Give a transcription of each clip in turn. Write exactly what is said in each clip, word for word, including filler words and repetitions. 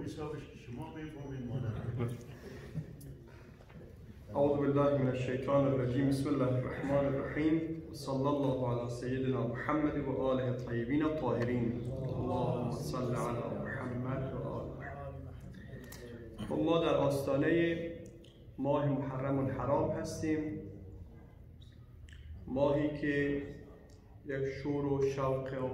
حسابش که شما بفهمید ما نفهمید. اعوذ بالله من الشیطان الرجیم. بسم الله الرحمن الرحیم. صلی الله علی سیدنا محمد و آله الطیبین الطاهرین. اللهم صل علی محمد و آل محمد. ما در آستانه ماه محرم الحرام هستیم، ماهی که یک شور و شوق و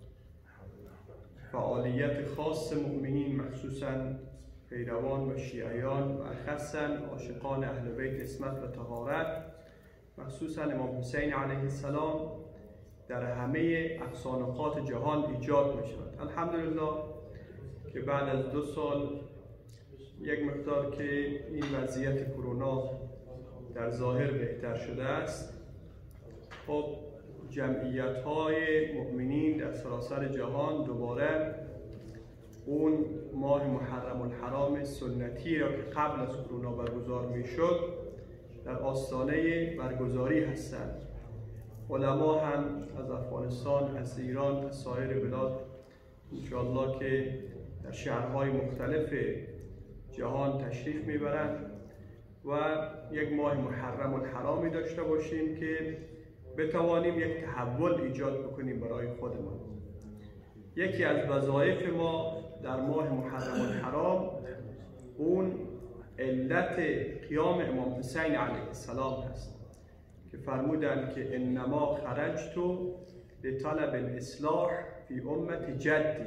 فعالیت خاص مؤمنین، مخصوصاً پیروان و شیعیان و خاصاً عاشقان اهل بیت عصمت و طهارت، مخصوصاً امام حسین علیه السلام، در همه اقصانقات جهان ایجاد می شود. الحمدلله که بعد از دو سال یک مقدار که این وضعیت کرونا در ظاهر بهتر شده است، خب جمعیت های مؤمنین در سراسر جهان دوباره اون ماه محرم الحرام سنتی را که قبل از کرونا برگزار می شد در آستانه برگزاری هستند. علما هم از افغانستان، از ایران، از سایر بلاد انشاءالله که در شهرهای مختلف جهان تشریف میبرند و یک ماه محرم الحرامی داشته باشیم که بتوانیم یک تحول ایجاد بکنیم برای خودمان. یکی از وظایف ما در ماه محرم الحرام اون علت قیام امام حسین علیه السلام هست که فرمودند که انما خرجت لطلب الاصلاح فی امت جدی،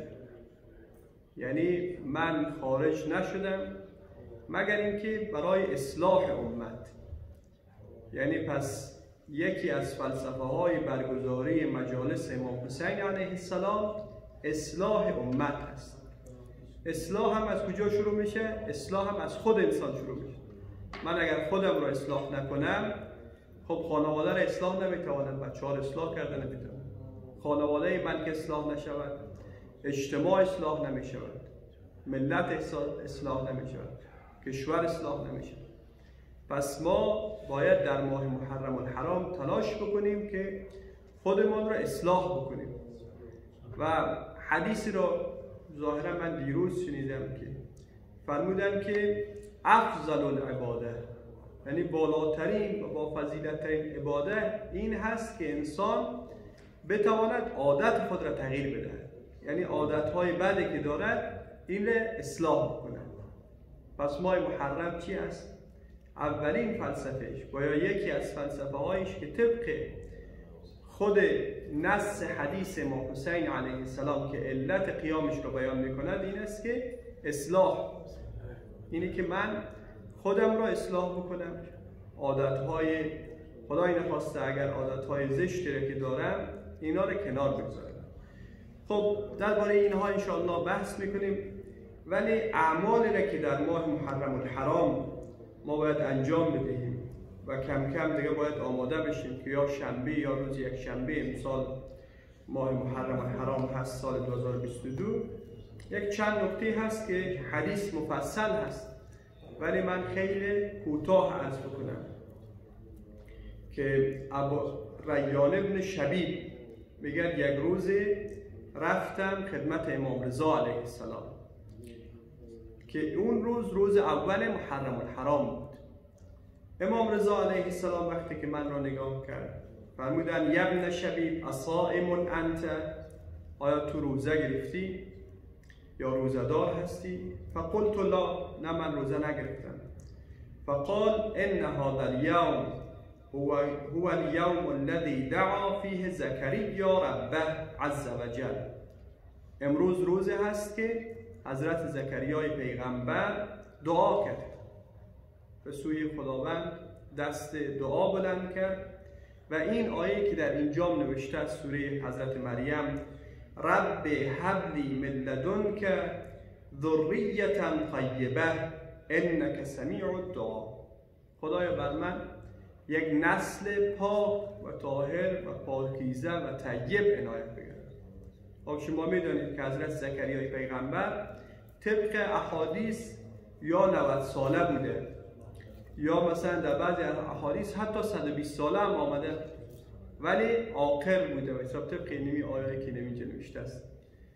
یعنی من خارج نشدم مگر اینکه برای اصلاح امت. یعنی پس یکی از فلسفه های برگزاری مجالس امام حسین علیه السلام اصلاح امت است. اصلاح هم از کجا شروع میشه؟ اصلاح هم از خود انسان شروع میشه. من اگر خودم را اصلاح نکنم، خب خانواده را اصلاح نمیتوانم، بچه ها را اصلاح کرده نمیتوانم، خانواده من که اصلاح نشود، اجتماع اصلاح نمیشود، ملت اصلاح نمیشود، کشور اصلاح نمیشود. پس ما باید در ماه محرم الحرام تلاش بکنیم که خودمان را اصلاح بکنیم. و حدیثی را ظاهرا من دیروز شنیدم که فرمودن که افضل العباده، یعنی بالاترین و با فضیلترین عباده این هست که انسان بتواند عادت خود را تغییر بدهد، یعنی عادتهای بدی که دارد این را اصلاح بکند. پس ماه محرم چی است؟ اولین فلسفهش باید یکی از فلسفه هایش که طبق خود نص حدیث امام حسین علیه السلام که علت قیامش رو بیان میکند این است که اصلاح، اینی که من خودم را اصلاح بکنم، عادتهای خدای نخواسته اگر عادتهای زشتی را که دارم اینا را کنار بگذارم. خب درباره اینها انشاءالله بحث میکنیم، ولی اعمالی را که در ماه محرم الحرام ما باید انجام بدهیم و کم کم دیگه باید آماده بشیم که یا شنبه یا روز یک شنبه امسال ماه محرم الحرام هست سال دو هزار و بیست و دو. یک چند نکته هست که حدیث مفصل هست ولی من خیلی کوتاه عرض بکنم که ابو ریان ابن شبیب میگه یک روز رفتم خدمت امام رضا علیه السلام که اون روز روز اول محرم الحرام بود. امام رضا علیه السلام وقتی که من را نگاه کرد فرمودن یا ابن شبیب اصائم انت، آیا تو روزه گرفتی یا روزه دار هستی؟ فقلت لا، نه من روزه نگرفتم. فقال ان هذا اليوم هو هو اليوم الذي دعا فيه زكريا ربه عز وجل. امروز روزه هست که حضرت زکریای پیغمبر دعا کرد، به سوی خداوند دست دعا بلند کرد و این آیه که در اینجا نوشته از سوره حضرت مریم رب هب لی من لدنک ذریة طیبه انک سمیع الدعا، خدایا بر من یک نسل پاک و طاهر و پاکیزه و طیب عنایت بگرد. خب شما میدانید که حضرت زکریای پیغمبر طبق احادیث یا نود ساله بوده یا مثلا در بعضی احادیث حتی صد و بیست ساله هم آمده، ولی عاقل بوده و حساب طبق اینمی آیه که نمی‌جا نوشته است که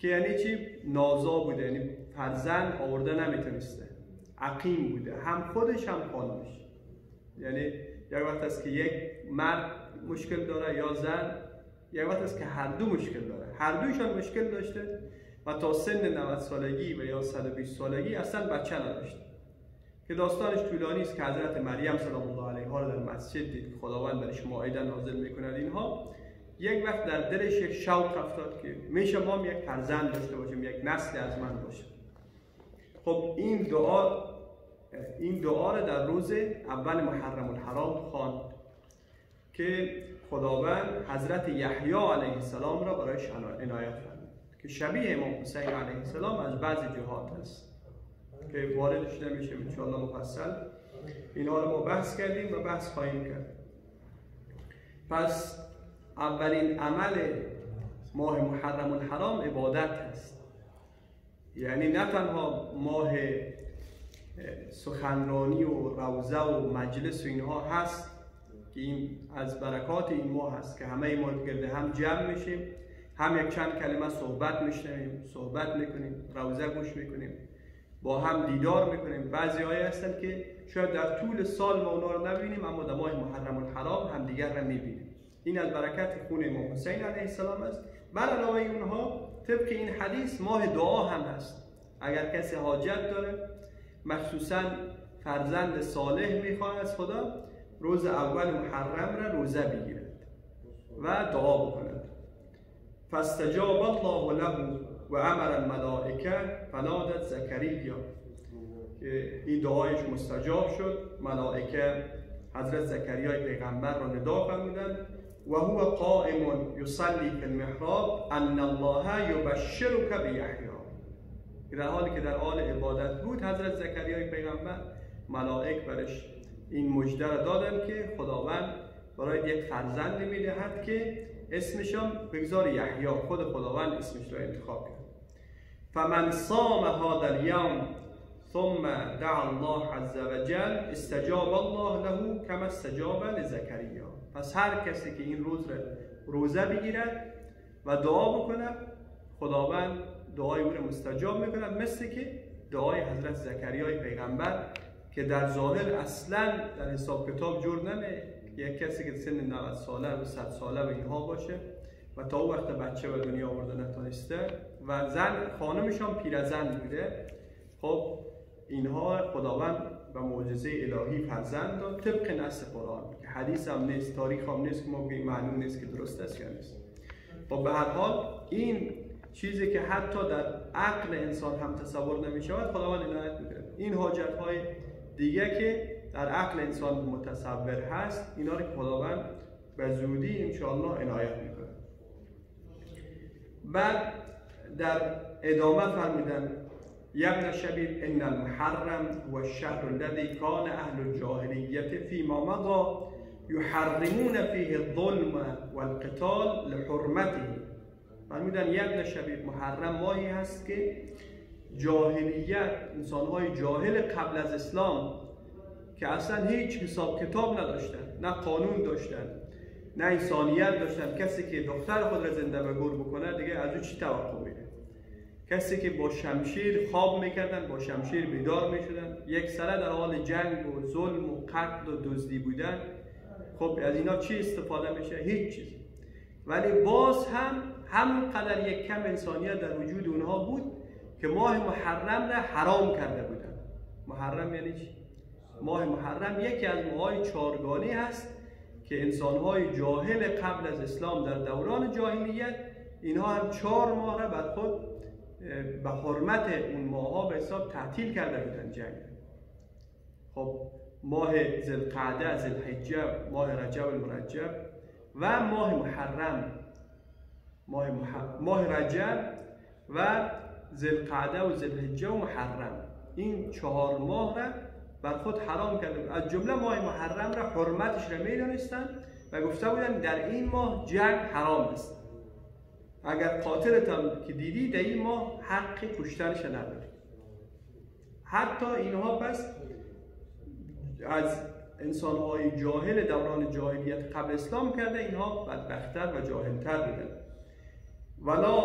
که یعنی چی؟ نازا بوده، یعنی فرزند آورده نمیتونسته، عقیم بوده، هم خودش هم خانمش. یعنی یک وقت است که یک مرد مشکل داره یا زن، یک وقت است که هر دو مشکل داره، هر دویشان مشکل داشته و تا سن نود سالگی و یا صد و بیست سالگی اصلا بچه نداشته، که داستانش طولانی است که حضرت مریم سلام الله علیها را در مسجد دید که خداوند برش مائده نازل میکند. اینها یک وقت در دلش یک شوق افتاد که میشه ما هم یک فرزند داشته باشیم، یک نسل از من باشه. خب این دعا این دعا را در روز اول محرم الحرام خواند که خداوند حضرت یحیی علیه السلام را برایش عنایت فرمود که شبیه امام حسین علیه السلام از بعضی جهات است که واردش نمیشه، ان شاء الله مفصل اینها رو ما بحث کردیم و بحث خواهیم کرد. پس اولین عمل ماه محرم الحرام عبادت است، یعنی نه تنها ماه سخنرانی و روضه و مجلس و اینها هست که این از برکات این ماه هست که همه ما گرد هم جمع میشیم، هم یک چند کلمه صحبت میشنویم، صحبت میکنیم، روضه گوش میکنیم، با هم دیدار میکنیم. بعضی هایی هستن که شاید در طول سال ما اونا رو نبینیم، اما در ماه محرم الحرام هم دیگر رو میبینیم. این از برکت خون امام حسین علیه السلام است. بر علاوه اونها طبق این حدیث ماه دعا هم هست. اگر کسی حاجت داره، مخصوصا فرزند صالح میخواد از خدا، روز اول محرم را روزه بگیرد و دعا بکند. فاستجاب الله له و امر الملائکه فنادت زکریا، که این دعایش مستجاب شد. ملائکه حضرت زکریای پیغمبر را ندا فرمودند و هو قائم یصلی فی المحراب ان الله یبشرک بیحیی. در حالی که در حال عبادت بود حضرت زکریای پیغمبر، ملائک برش این مژده را دادند که خداوند برای یک فرزند میدهد که اسمش هم بگذار یحیی، خود خداوند اسمش را انتخاب کرد. فمن صام هذا اليوم ثم دعا الله عز وجل استجاب الله له كما استجاب لزکریا. پس هر کسی که این روز را روزه بگیرد و دعا بکند، خداوند دعای او را مستجاب میکند، مثل که دعای حضرت زکریای پیغمبر که در ظاهر اصلا در حساب کتاب جور نمیه. یک کسی که سن نود ساله و صد ساله و اینها باشه و تا او وقت بچه به دنیا آورده نتونسته و زن خانمش هم پیرزن بوده، خب اینها خداوند به معجزه الهی فرزند داد طبق نص قرآن، که حدیث هم نیست، تاریخ هم نیست که ما بگیم معلوم نیست که درست است یا نیست. خب به هر حال این چیزی که حتی در عقل انسان هم تصور نمی‌شود خداوند عنایت می‌کنه. این حاجت‌های دیگه که در عقل انسان متصور هست، اینا رو خداوند به زودی انشاءالله عنایت می‌کنه. بعد در ادامه فرمودن یا ابن الشبیب ان المحرم هو الشهر الذي كان اهل الجاهلیت فيما مضى يحرمون فيه الظلم والقتال لحرمته. فرمودن یا ابن الشبیب محرم ماهی هست که جاهلیت، انسان‌های جاهل قبل از اسلام که اصلا هیچ حساب کتاب نداشتن، نه قانون داشتن، نه انسانیت داشتن. کسی که دختر خود را زنده به گور بکنه دیگه از او چی توقع میره؟ کسی که با شمشیر خواب میکردن، با شمشیر بیدار میشدن، یک سره در حال جنگ و ظلم و قتل و دزدی بودن. خب از اینا چی استفاده میشه؟ هیچ چیز. ولی باز هم همونقدر یک کم انسانیت در وجود اونها بود که ماه محرم را حرام کرده بودن. محرم یعنی چی؟ ماه محرم یکی از ماهای چارگانه هست که انسانهای جاهل قبل از اسلام در دوران جاهلیت اینها هم چهار ماه را بر خود به حرمت اون ماها به حساب تعطیل کرده بودن جنگ. خب ماه ذوالقعده، ذوالحجه، ماه رجب المرجب و ماه محرم، ماه, مح... ماه رجب و ذوالقعده و ذوالحجه و محرم، این چهار ماه را بر خود حرام کرده. از جمله ماه محرم را حرمتش را میدانستند و گفته بودن در این ماه جنگ حرام است. اگر قاتلت هم که دیدی در این ماه حق کشتنش نداری. حتی اینها پس از انسانهای جاهل دوران جاهلیت قبل اسلام کرده، اینها بدبختر و جاهلتر بودن. ولا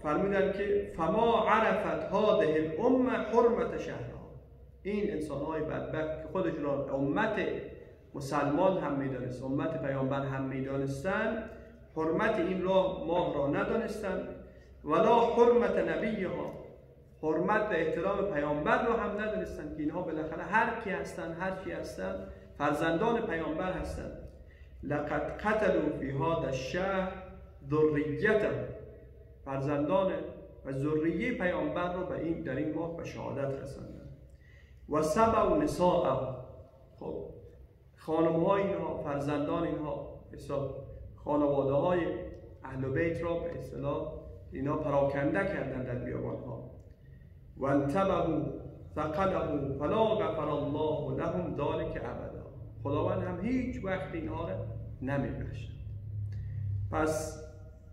فرمودن که فما عرفت هذه الامه حرمت شهرها. این انسان‌های بدبخت که خودشون را امت مسلمان هم می‌دانست، امت پیامبر هم می‌دانستند، حرمت این راه ماه را ندانستند، ولا حرمت نبیها، حرمت و احترام پیامبر را هم ندانستند که اینها بالاخره هر کی هستند، هر چی هستند، فرزندان پیامبر هستند. لقد قتلوا فی هذا الشهر ذریته، فرزندان و ذریه پیامبر را به این در این ماه به شهادت رساندند. و سبع نساء، خب خانم‌های اینها، فرزندان اینها، حساب خانواده های اهل بیت را به اصطلاح اینا پراکنده کردند در بیابان‌ها. و انتبهوا فقدهوا فلا غفر الله لهم ذلك ابدا، خداوند هم هیچ وقت اینها را نمی‌بخشد. پس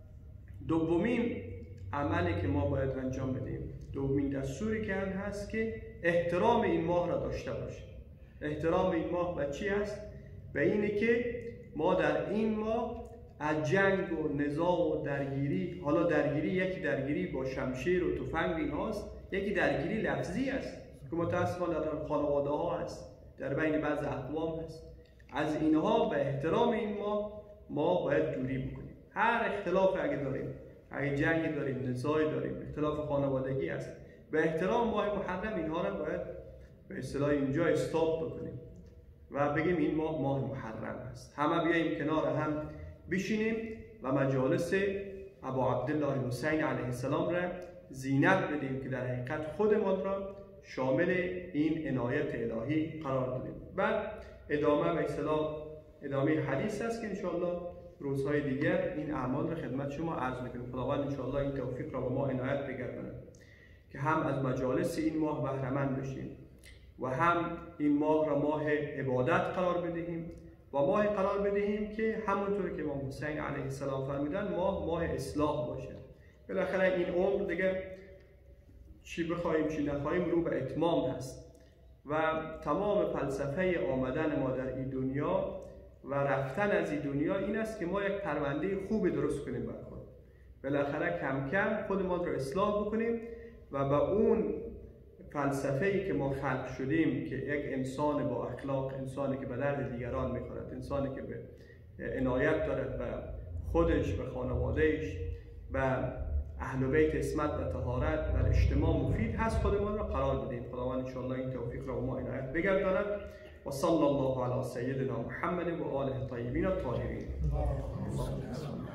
دومین عملی که ما باید انجام بدیم، دومین دستوری که هست که احترام این ماه را داشته باشیم. احترام این ماه به چی است؟ به اینه که ما در این ماه از جنگ و نزاع و درگیری، حالا درگیری یکی درگیری با شمشیر و تفنگ اینهاست، یکی درگیری لفظی است که متاسفانه در خانواده ها هست، در بین بعض اقوام هست. از اینها به احترام این ماه ما باید دوری بکنیم. هر اختلاف اگه داریم، اگه جنگ داریم، نزاعی داریم، اختلاف خانوادگی است، به احترام ماه محرم اینها رو باید به اصطلاح اینجا استاپ بکنیم و بگیم این ماه ماه محرم است. همه بیاییم کنار هم بشینیم و مجالس ابا عبدالله حسین علیه السلام را زینت بدیم که در حقیقت خودمان را شامل این عنایت الهی قرار دادیم. بعد ادامه به اصطلاح ادامه حدیث است که انشاءالله روزهای دیگر این اعمال را خدمت شما عرض میکنیم. خداوند انشاءالله این توفیق را به ما عنایت بگرداند که هم از مجالس این ماه بهره مند بشیم و هم این ماه را ماه عبادت قرار بدهیم و ماه قرار بدهیم که همونطور که امام حسین علیه السلام فرمودن ماه ماه اصلاح باشه. بالاخره این عمر دیگه چی بخوایم چی نخواهیم رو به اتمام هست و تمام فلسفه آمدن ما در این دنیا و رفتن از این دنیا این است که ما یک پرونده خوبی درست کنیم برای خود. بالاخره کم کم خودمان رو اصلاح بکنیم و به اون فلسفه‌ای که ما خلق شدیم که یک انسان با اخلاق، انسانی که به درد دیگران می‌خورد، انسانی که به عنایت دارد به خودش، به خانواده‌اش، به اهل بیت اسمت و طهارت و اجتماع مفید هست، خودمان را قرار بدیم. خداوند ان شاء الله این توفیق را به ما عنایت بگرداند. و صلی الله علی سیدنا محمد و آله الطیبین الطاهرین.